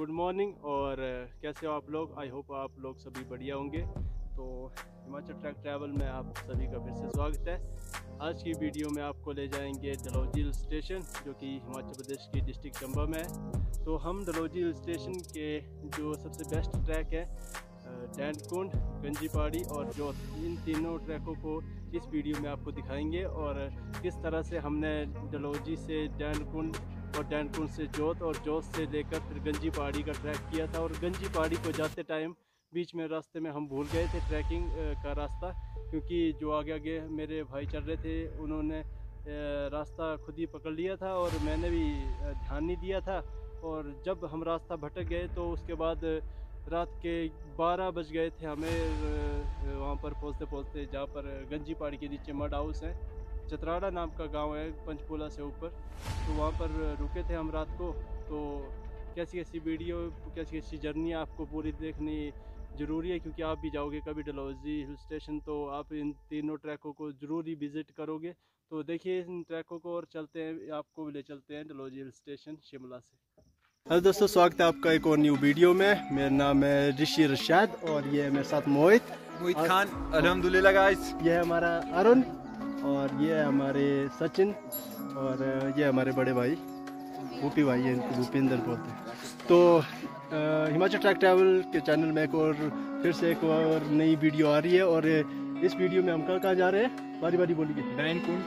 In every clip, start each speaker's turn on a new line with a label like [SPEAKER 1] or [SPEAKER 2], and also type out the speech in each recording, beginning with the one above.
[SPEAKER 1] Good morning. और कैसे हो आप लोग? आई होप आप लोग सभी बढ़िया होंगे। तो हिमाचल ट्रैक ट्रैवल में आप सभी का फिर से स्वागत है। आज की वीडियो में आपको ले जाएंगे डलहौजी हिल स्टेशन, जो कि हिमाचल प्रदेश की डिस्ट्रिक्ट चंबा में है। तो हम डलहौजी हिल स्टेशन के जो सबसे बेस्ट ट्रैक है डैंडकुंड, गंजी पहाड़ी और जोत, इन तीनों ट्रैकों को इस वीडियो में आपको दिखाएंगे और किस तरह से हमने डलहौजी से डैंडकुंड और डैंडकुंड से जोत और जोत से लेकर फिर गंजी पहाड़ी का ट्रैक किया था। और गंजी पहाड़ी को जाते टाइम बीच में रास्ते में हम भूल गए थे ट्रैकिंग का रास्ता, क्योंकि जो आगे आगे मेरे भाई चल रहे थे उन्होंने रास्ता खुद ही पकड़ लिया था और मैंने भी ध्यान नहीं दिया था। और जब हम रास्ता भटक गए तो उसके बाद रात के 12 बज गए थे हमें वहाँ पर पहुँचते पहुँचते, जहाँ पर गंजी पहाड़ी के नीचे मड हाउस है, चतराड़ा नाम का गांव है पंचकूला से ऊपर। तो वहाँ पर रुके थे हम रात को। तो कैसी कैसी वीडियो, कैसी कैसी जर्नी आपको पूरी देखनी ज़रूरी है, क्योंकि आप भी जाओगे कभी डलहौजी हिल स्टेशन तो आप इन तीनों ट्रैकों को ज़रूर ही विज़िट करोगे। तो देखिए इन ट्रैकों को और चलते हैं, आपको भी ले चलते हैं डलहौजी हिल स्टेशन शिमला से। हेलो दोस्तों, स्वागत है आपका एक और न्यू वीडियो में। मेरा नाम है ऋषि रशाद और ये है मेरे साथ मोहित
[SPEAKER 2] खान। अल्हम्दुलिल्लाह गाइस।
[SPEAKER 1] ये है हमारा अरुण और ये है हमारे सचिन और ये हमारे बड़े भाई भूपी भाई है, इनको भूपिंदर बोलते हैं। तो हिमाचल ट्रैक ट्रैवल के चैनल में एक और फिर से एक और नई वीडियो आ रही है। और इस वीडियो में हम कहाँ जा रहे हैं? बारी बारी बोलिए।
[SPEAKER 2] डैंडकुंड,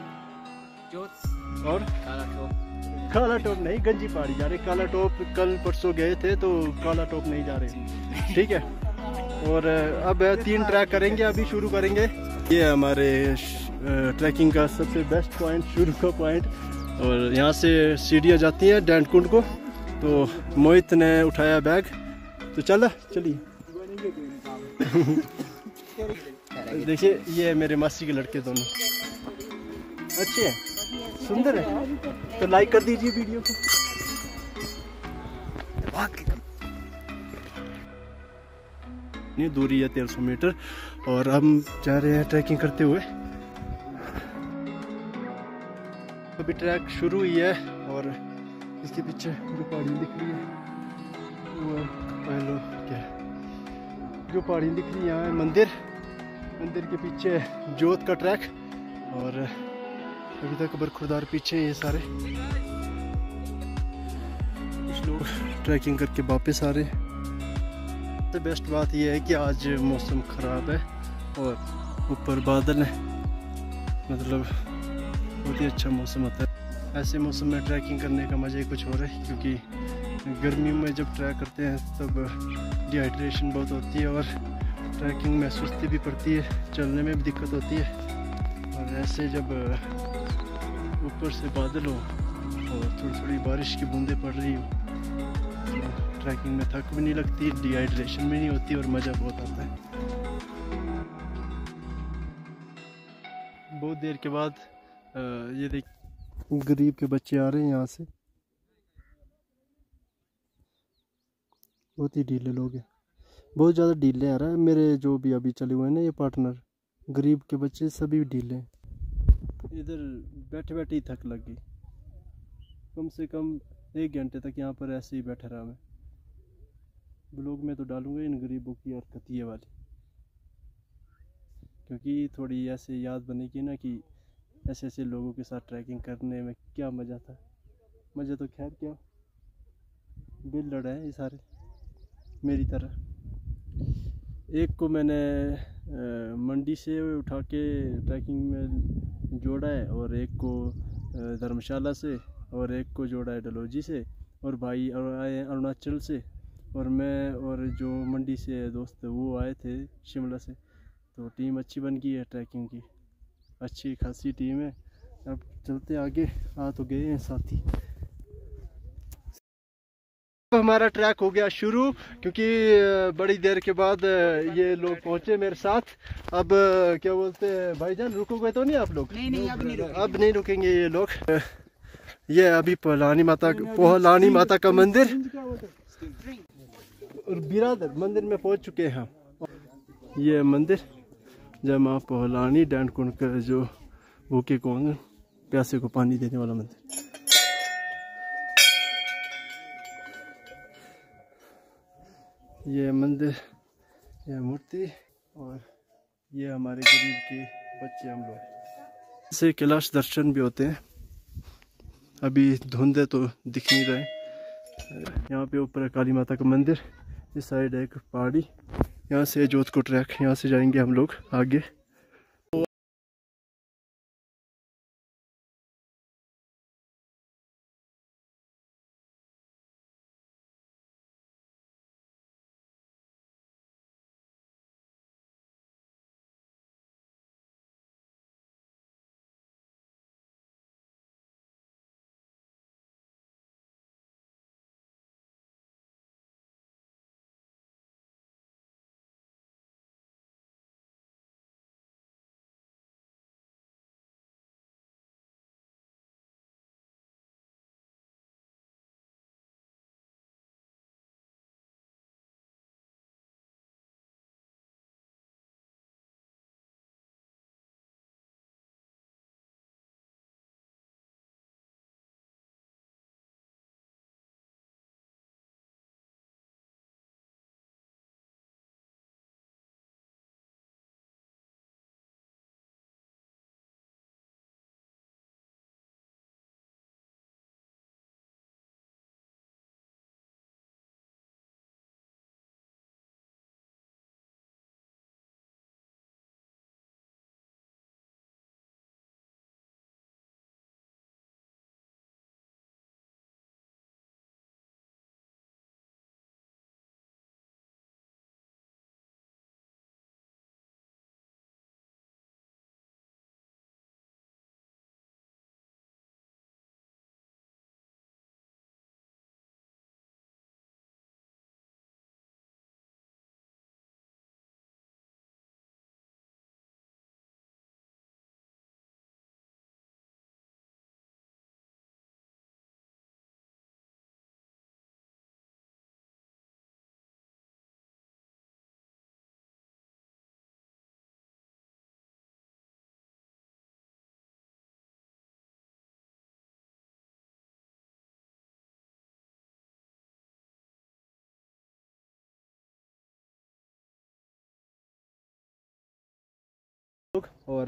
[SPEAKER 2] जोत
[SPEAKER 1] और
[SPEAKER 2] काला टॉप।
[SPEAKER 1] काला टॉप नहीं, गंजी पहाड़ी जा रहे। काला टॉप कल परसों गए थे, तो काला टॉप नहीं जा रहे, ठीक है। और अब 3 ट्रैक करेंगे, अभी शुरू करेंगे। ये हमारे ट्रैकिंग का सबसे बेस्ट पॉइंट, शुरू का पॉइंट। और यहाँ से सीढ़ियाँ जाती हैं डैंडकुंड को। तो मोहित ने उठाया बैग, तो चलिए देखिए ये है मेरे मासी के लड़के, दोनों अच्छे हैं, सुंदर है। तो लाइक कर दीजिए वीडियो को। नहीं, दूरी है 1300 मीटर और हम जा रहे हैं ट्रैकिंग करते हुए। अभी ट्रैक शुरू हुई है और इसके पीछे जो पहाड़ी दिख रही है वो पहलो क्या है, जो पहाड़ी दिख रही है यहाँ है मंदिर के पीछे जोत का ट्रैक। और अभी तक बरखुरदार पीछे ये सारे कुछ लोग ट्रैकिंग करके वापस आ रहे हैं। सबसे बेस्ट बात यह है कि आज मौसम ख़राब है और ऊपर बादल है, मतलब बहुत ही अच्छा मौसम होता है। ऐसे मौसम में ट्रैकिंग करने का मज़ा ही कुछ और है, क्योंकि गर्मियों में जब ट्रैक करते हैं तब डिहाइड्रेशन बहुत होती है और ट्रैकिंग में सुस्ती भी पड़ती है, चलने में भी दिक्कत होती है। और ऐसे जब ऊपर से बादल हो और थोड़ी थोड़ी बारिश की बूंदें पड़ रही हो तो ट्रैकिंग में थक भी नहीं लगती, डिहाइड्रेशन भी नहीं होती और मज़ा बहुत आता है। बहुत देर के बाद ये देख गरीब के बच्चे आ रहे हैं यहाँ से, बहुत ही ढीले लोग हैं, बहुत ज़्यादा ढीले आ रहा है। मेरे जो भी अभी चले हुए हैं ना ये पार्टनर, गरीब के बच्चे सभी ढीले हैं। इधर बैठे बैठे ही थक लग गई, कम से कम 1 घंटे तक यहाँ पर ऐसे ही बैठा रहा मैं। ब्लॉग में तो डालूंगा इन गरीबों की हरकत ये वाली, क्योंकि थोड़ी ऐसे याद बनेगी ना कि ऐसे ऐसे लोगों के साथ ट्रैकिंग करने में क्या मज़ा था। मज़ा तो खैर क्या, बिल्डर है ये सारे मेरी तरह। एक को मैंने मंडी से उठा के ट्रैकिंग में जोड़ा है और एक को धर्मशाला से और एक को जोड़ा है डलहौजी से और भाई आए अरुणाचल से और मैं और जो मंडी से दोस्त वो आए थे शिमला से। तो टीम अच्छी बन गई है ट्रैकिंग की, अच्छी खासी टीम है। अब चलते आगे, आ तो गए हैं साथी। हमारा ट्रैक हो गया शुरू, क्योंकि बड़ी देर के बाद ये लोग पहुंचे मेरे साथ। अब क्या बोलते हैं भाईजान, रुकोगे तो नहीं आप लोग? नहीं, अब नहीं रुकेंगे ये लोग। ये अभी पोहलानी माता का मंदिर और बिरादर मंदिर में पहुंच चुके हैं। ये मंदिर जब माँ पोहलानी डैंडकुंड का जो भूखे को प्यासे को पानी देने वाला मंदिर। ये मंदिर, ये मूर्ति और ये हमारे गरीब के बच्चे हम लोग। से कैलाश दर्शन भी होते हैं। अभी धुंध है तो दिख नहीं रहे। यहाँ पे ऊपर काली माता का मंदिर, इस साइड है एक पहाड़ी। यहाँ से जोधपुर ट्रैक, यहाँ से जाएंगे हम लोग आगे। और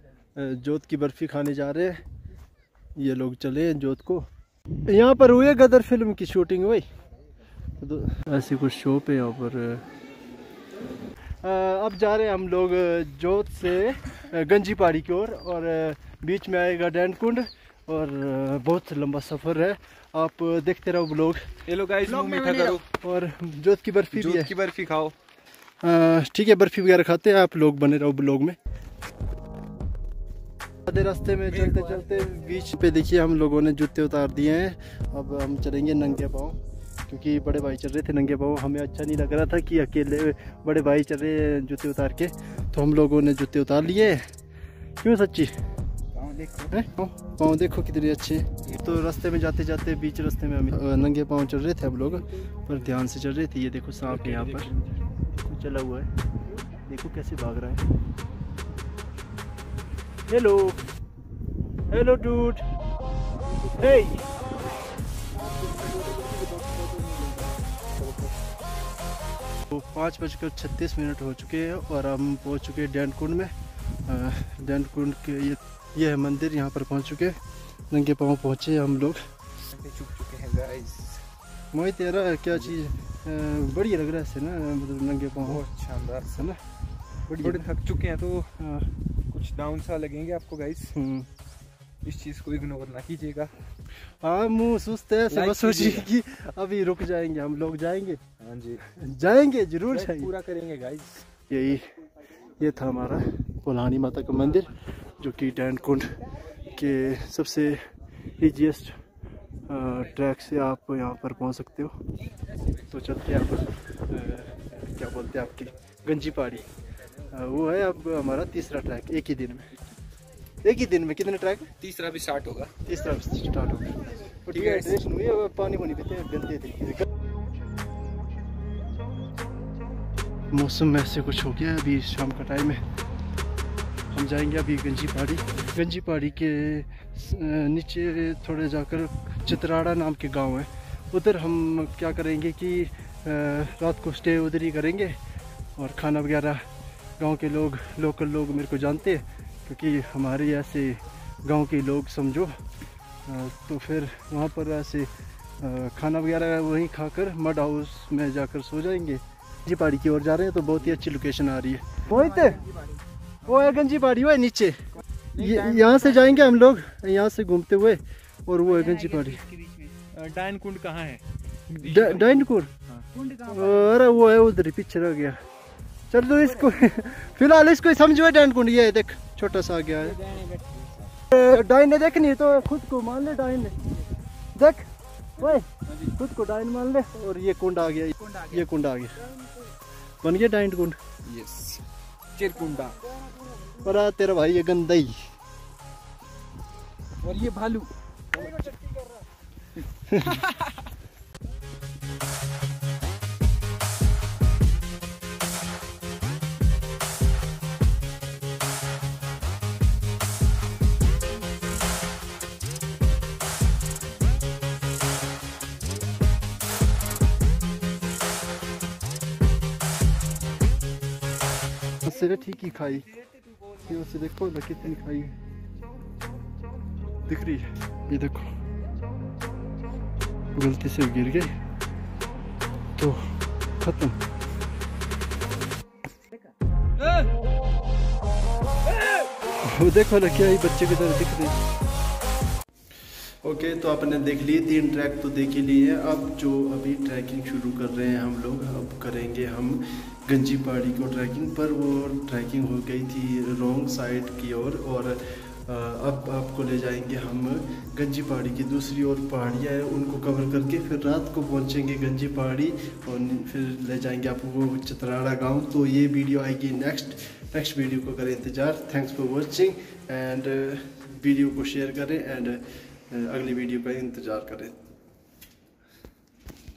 [SPEAKER 1] जोत की बर्फ़ी खाने जा रहे हैं। ये लोग चले हैं जोत को। यहाँ पर हुए गदर फिल्म की शूटिंग हुई, तो ऐसी कुछ शॉप है यहाँ पर। अब जा रहे हैं हम लोग जोत से गंजी पहाड़ी की ओर, और बीच में आएगा डैन कुंड, और बहुत लंबा सफ़र है। आप देखते रहो ब्लॉग।
[SPEAKER 2] ये लो गाइस, मुंह मीठा करो
[SPEAKER 1] और जोत की बर्फ़ी भी है।
[SPEAKER 2] जोत की बर्फी खाओ।
[SPEAKER 1] ठीक है, बर्फ़ी वगैरह खाते हैं। आप लोग बने रहो ब्लॉग में। आधे रास्ते में चलते चलते बीच पे देखिए हम लोगों ने जूते उतार दिए हैं। अब हम चलेंगे नंगे पाँव, क्योंकि बड़े भाई चल रहे थे नंगे पाँव। हमें अच्छा नहीं लग रहा था कि अकेले बड़े भाई चल रहे हैं जूते उतार के, तो हम लोगों ने जूते उतार लिए। क्यों सच्ची? पाँव देखो कितने अच्छे हैं। तो रास्ते में जाते जाते बीच रास्ते में हम नंगे पाँव चल रहे थे हम लोग, पर ध्यान से चल रहे थे। ये देखो सांप है यहाँ पर चला हुआ है, देखो कैसे भाग रहा है। Hello hello dude, hey. तो 5:36 हो चुके हैं और हम पहुंच चुके हैं डैन कुंड में। डैन कुंड के ये है मंदिर, यहाँ पर पहुंच चुके। नंगे पाँव पहुंचे हम लोग।
[SPEAKER 2] चुप चुके हैं गाइस।
[SPEAKER 1] मोहित तेरा क्या चीज़ बढ़िया लग रहा है इससे ना, मतलब नंगे पाँव
[SPEAKER 2] बहुत शानदार
[SPEAKER 1] है ना।
[SPEAKER 2] थोड़े थक चुके हैं तो कुछ डाउन सा लगेंगे आपको गाइस। इस चीज़ को इग्नोर ना कीजिएगा।
[SPEAKER 1] हाँ, मुँह सुस्त है, ऐसे बस सोचिए कि अभी रुक जाएंगे हम लोग। जाएंगे,
[SPEAKER 2] हाँ जी
[SPEAKER 1] जाएंगे, जरूर जाएंगे,
[SPEAKER 2] पूरा करेंगे गाइस।
[SPEAKER 1] ये था हमारा पुलानी माता का मंदिर, जो कि डैन कुंड के सबसे ईजीएस्ट ट्रैक से आप यहाँ पर पहुँच सकते हो। तो चलते हैं आप क्या बोलते हैं आपकी गंजी पहाड़ी। वो है अब हमारा तीसरा ट्रैक। एक ही दिन में कितने ट्रैक?
[SPEAKER 2] तीसरा भी स्टार्ट होगा।
[SPEAKER 1] तीसरा भी स्टार्ट होगा। ठीक है, पानी वानी पीते हैं, गलते तरीके से। मौसम ऐसे कुछ हो गया। अभी शाम का टाइम है, हम जाएंगे अभी गंजी पहाड़ी के नीचे थोड़े जाकर चित्राड़ा नाम के गांव है। उधर हम क्या करेंगे कि रात को स्टे उधर ही करेंगे। और खाना वगैरह गांव के लोग, लोकल लोग मेरे को जानते हैं, क्योंकि हमारे ऐसे गांव के लोग समझो। तो फिर वहाँ पर ऐसे खाना वगैरह वहीं खाकर मड हाउस में जाकर सो जाएंगे। गंजी पहाड़ी की ओर जा रहे हैं, तो बहुत ही अच्छी लोकेशन आ रही है। वो है गंजी पहाड़ी, वो है नीचे, यहाँ से जाएंगे हम लोग, यहाँ से घूमते हुए, और वो है गंजी पहाड़ी।
[SPEAKER 2] डायन कुंड कहाँ है?
[SPEAKER 1] डायन कुंड, अरे वो है उधर पीछे रह गया। चल तो इसको फिलहाल इसको समझो डायन कुंड, ये देख छोटा सा आ गया है। डायन ने देखनी तो खुद को मान ले, डायन ने देख ओए खुद को डायन मान ले। और ये कुंड आ गया, ये कुंड आ गया, बन गया डायन कुंड।
[SPEAKER 2] यस, चिरकुंडा।
[SPEAKER 1] और तेरा भाई ये गंदई,
[SPEAKER 2] और ये भालू।
[SPEAKER 1] सिरे ठीक ही खाई, ये उसे देखो ना कितनी खाई दिख रही है। ये देखो गलती से गिर गए तो खत्म। वो देखो ना क्या ही बच्चे की तरह दिख रही। ओके, तो आपने देख लिए 3 ट्रैक तो देख ही लिए हैं। अब जो अभी ट्रैकिंग शुरू कर रहे हैं हम लोग, अब करेंगे हम गंजी पहाड़ी को ट्रैकिंग पर। वो ट्रैकिंग हो गई थी रॉन्ग साइड की ओर, और अब आपको ले जाएंगे हम गंजी पहाड़ी की दूसरी ओर। पहाड़ियाँ हैं उनको कवर करके फिर रात को पहुंचेंगे गंजी पहाड़ी, और फिर ले जाएंगे आपको चित्राड़ा गांव। तो ये वीडियो आएगी नेक्स्ट वीडियो को करें इंतज़ार। Thanks for watching, and video को शेयर करें, एंड अगली वीडियो का इंतज़ार करें।